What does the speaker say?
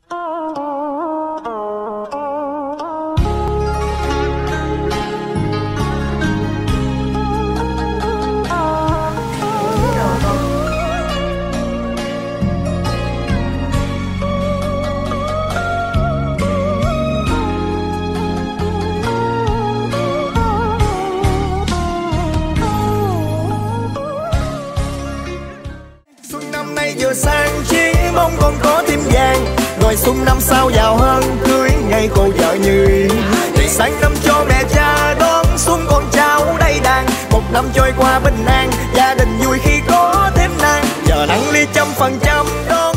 Vừa sang chỉ mong còn có thêm vàng, rồi xuân năm sau giàu hơn, cưới ngay cô vợ như ý. Thì sang năm cho mẹ cha đón xuân con cháu đầy đàn, một năm trôi qua bình an, gia đình vui khi có thêm nàng. Giờ nắng ly 100% đó